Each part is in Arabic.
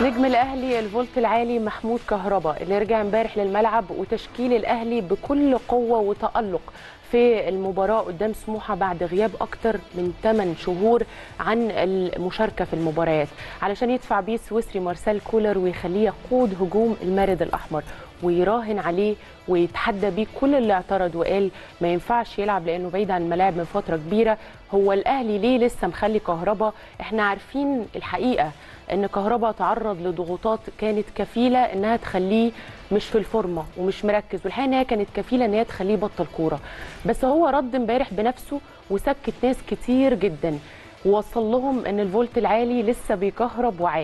نجم الاهلي الفولت العالي محمود كهربا اللي رجع امبارح للملعب وتشكيل الاهلي بكل قوه وتالق في المباراه قدام سموحه بعد غياب اكتر من 8 شهور عن المشاركه في المباريات علشان يدفع بيه السويسري مارسيل كولر ويخليه يقود هجوم المارد الاحمر ويراهن عليه ويتحدى بيه كل اللي اعترض وقال ما ينفعش يلعب لانه بعيد عن الملاعب من فتره كبيره. هو الاهلي ليه لسه مخلي كهربا؟ احنا عارفين الحقيقه ان كهربا تعرض لضغوطات كانت كفيله انها تخليه مش في الفورمه ومش مركز، والحقيقه ان هي كانت كفيله ان هي تخليه يبطل كوره، بس هو رد امبارح بنفسه وسكت ناس كتير جدا ووصل لهم ان الفولت العالي لسه بيكهرب وعالي.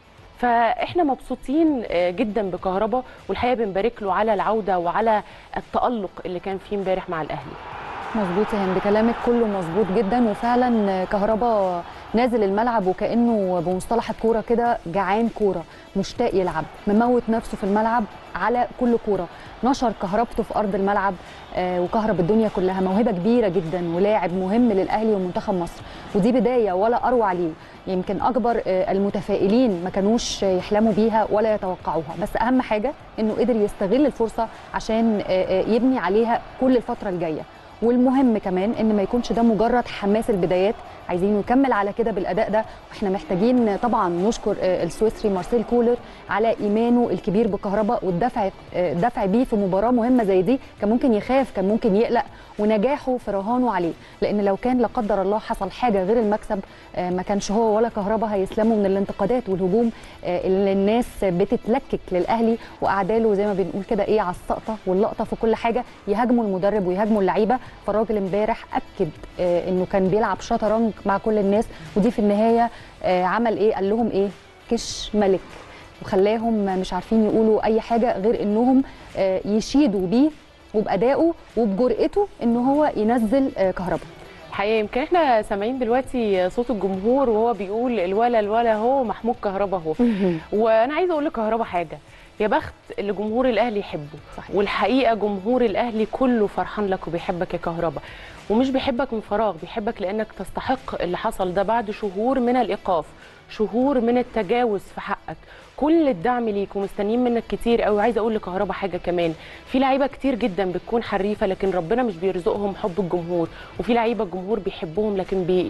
فاحنا مبسوطين جدا بكهربا والحقيقه بنبارك له على العوده وعلى التالق اللي كان فيه امبارح مع الاهلي. مظبوط يا هند، كلامك كله مظبوط جدا، وفعلا كهربا نازل الملعب وكانه بمصطلح الكوره كده جعان كوره، مشتاق يلعب، مموت نفسه في الملعب على كل كوره، نشر كهربته في ارض الملعب وكهرب الدنيا كلها. موهبه كبيره جدا ولاعب مهم للاهلي ومنتخب مصر، ودي بدايه ولا اروع ليه. يمكن اكبر المتفائلين ما كانوش يحلموا بيها ولا يتوقعوها، بس اهم حاجه انه قدر يستغل الفرصه عشان يبني عليها كل الفتره الجايه. والمهم كمان ان ما يكونش ده مجرد حماس البدايات، عايزينه يكمل على كده بالاداء ده. واحنا محتاجين طبعا نشكر السويسري مارسيل كولر على ايمانه الكبير بكهربا والدفع بيه في مباراه مهمه زي دي. كان ممكن يخاف، كان ممكن يقلق، ونجاحه في رهانه عليه، لان لو كان لا قدر الله حصل حاجه غير المكسب ما كانش هو ولا كهربا هيسلموا من الانتقادات والهجوم اللي الناس بتتلكك للاهلي واعداله زي ما بنقول كده ايه على السقطه واللقطه في كل حاجه، يهاجموا المدرب ويهاجموا اللعيبه. فالراجل امبارح اكد انه كان بيلعب شطرنج مع كل الناس، ودي في النهايه عمل ايه؟ قال لهم ايه؟ كش ملك، وخلاهم مش عارفين يقولوا اي حاجه غير انهم يشيدوا بيه وبادائه وبجرأته ان هو ينزل كهربا. الحقيقه يمكن احنا سامعين دلوقتي صوت الجمهور وهو بيقول الولا هو محمود كهربا هو. وانا عايزه اقول لكهربا حاجه، يا بخت اللي جمهور الاهلي يحبه. صحيح. والحقيقه جمهور الاهلي كله فرحان لك وبيحبك يا كهربا، ومش بيحبك من فراغ، بيحبك لانك تستحق اللي حصل ده بعد شهور من الايقاف، شهور من التجاوز في حقك. كل الدعم ليك ومستنيين منك كتير قوي. عايزه اقول لكهربا حاجه كمان، في لعيبه كتير جدا بتكون حريفه لكن ربنا مش بيرزقهم حب الجمهور، وفي لعيبه الجمهور بيحبهم لكن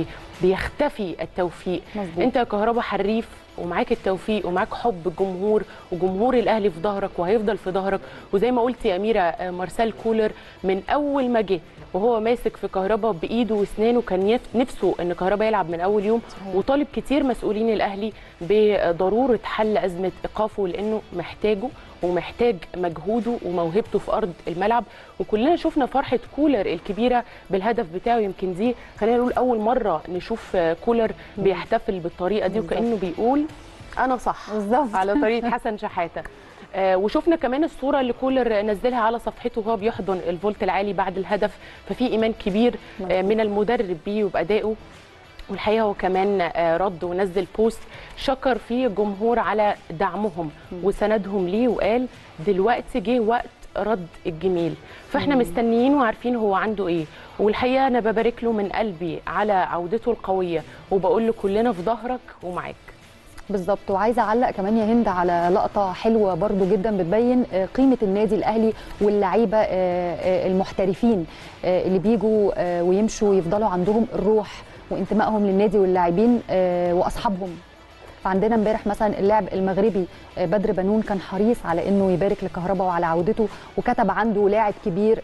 بيختفي التوفيق. مزبوط. انت يا كهربا حريف ومعاك التوفيق ومعاك حب الجمهور، وجمهور الاهلي في ظهرك وهيفضل في ظهرك. وزي ما قلت يا اميره، مارسيل كولر من اول ما جه وهو ماسك في كهربا بايده واسنانه كان نفسه ان كهربا يلعب من اول يوم. صحيح. وطالب كتير مسؤولين الاهلي بضروره حل ازمه ايقافه لانه محتاجه ومحتاج مجهوده وموهبته في ارض الملعب. وكلنا شفنا فرحه كولر الكبيره بالهدف بتاعه، يمكن دي خلينا نقول اول مره نشوف كولر بيحتفل بالطريقه دي وكانه بيقول انا صح بالظبط على طريقه حسن شحاته. وشفنا كمان الصوره اللي كولر نزلها على صفحته وهو بيحضن الفولت العالي بعد الهدف، ففي ايمان كبير من المدرب بيه وبادائه. والحقيقه هو كمان رد ونزل بوست شكر فيه الجمهور على دعمهم وسندهم ليه، وقال دلوقتي جه وقت رد الجميل. فاحنا مستنيين وعارفين هو عنده ايه، والحقيقه انا ببارك له من قلبي على عودته القويه وبقول له كلنا في ظهرك ومعاك. بالظبط. وعايزه اعلق كمان يا هند على لقطه حلوه برضو جدا بتبين قيمه النادي الاهلي واللعيبه المحترفين اللي بيجوا ويمشوا ويفضلوا عندهم الروح وانتمائهم للنادي واللاعبين واصحابهم. فعندنا امبارح مثلا اللاعب المغربي بدر بنون كان حريص على انه يبارك لكهربا وعلى عودته، وكتب عنده لاعب كبير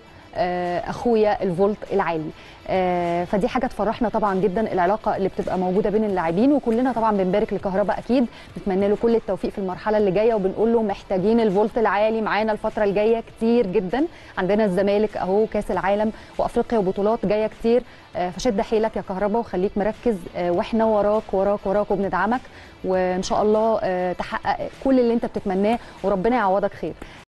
اخويا الفولت العالي. فدي حاجه تفرحنا طبعا جدا، العلاقه اللي بتبقى موجوده بين اللاعبين. وكلنا طبعا بنبارك لكهربا، اكيد بنتمنى له كل التوفيق في المرحله اللي جايه، وبنقول له محتاجين الفولت العالي معانا الفتره الجايه كتير جدا. عندنا الزمالك اهو، كاس العالم وافريقيا وبطولات جايه كتير، فشد حيلك يا كهربا وخليك مركز، واحنا وراك وراك وراك وبندعمك، وان شاء الله تحقق كل اللي انت بتتمناه وربنا يعوضك خير.